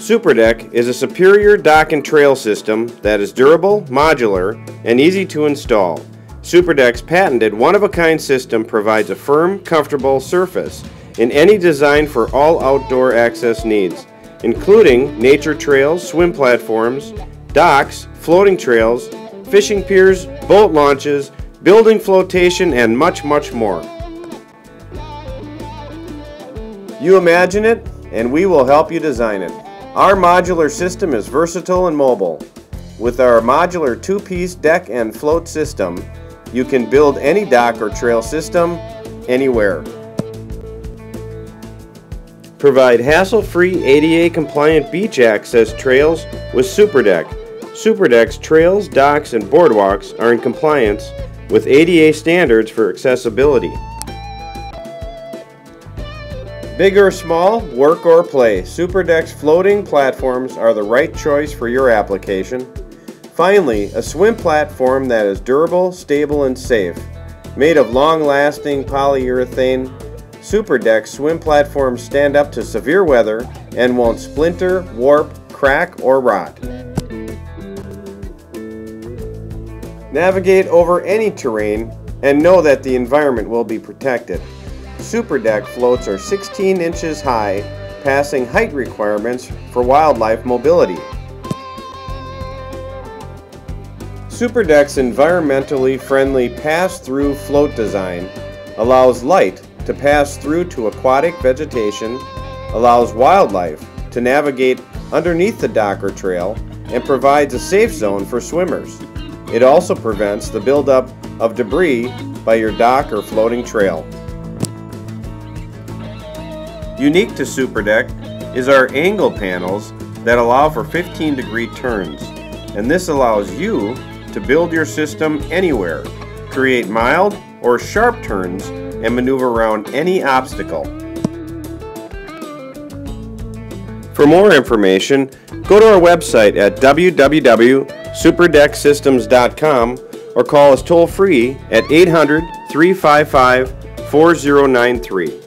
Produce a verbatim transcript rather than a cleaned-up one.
SuperDeck is a superior dock and trail system that is durable, modular, and easy to install. SuperDeck's patented one-of-a-kind system provides a firm, comfortable surface in any design for all outdoor access needs, including nature trails, swim platforms, docks, floating trails, fishing piers, boat launches, building flotation, and much, much more. You imagine it, and we will help you design it. Our modular system is versatile and mobile. With our modular two-piece deck and float system, you can build any dock or trail system anywhere. Provide hassle-free A D A compliant beach access trails with SuperDeck. SuperDeck's trails, docks, and boardwalks are in compliance with A D A standards for accessibility. Big or small, work or play, SuperDeck's floating platforms are the right choice for your application. Finally, a swim platform that is durable, stable, and safe. Made of long-lasting polyurethane, SuperDeck swim platforms stand up to severe weather and won't splinter, warp, crack, or rot. Navigate over any terrain and know that the environment will be protected. SuperDeck floats are sixteen inches high, passing height requirements for wildlife mobility. SuperDeck's environmentally friendly pass-through float design allows light to pass through to aquatic vegetation, allows wildlife to navigate underneath the dock or trail, and provides a safe zone for swimmers. It also prevents the buildup of debris by your dock or floating trail. Unique to SuperDeck is our angle panels that allow for fifteen degree turns, and this allows you to build your system anywhere, create mild or sharp turns, and maneuver around any obstacle. For more information, go to our website at w w w dot super deck systems dot com or call us toll-free at eight hundred, three five five, four zero nine three.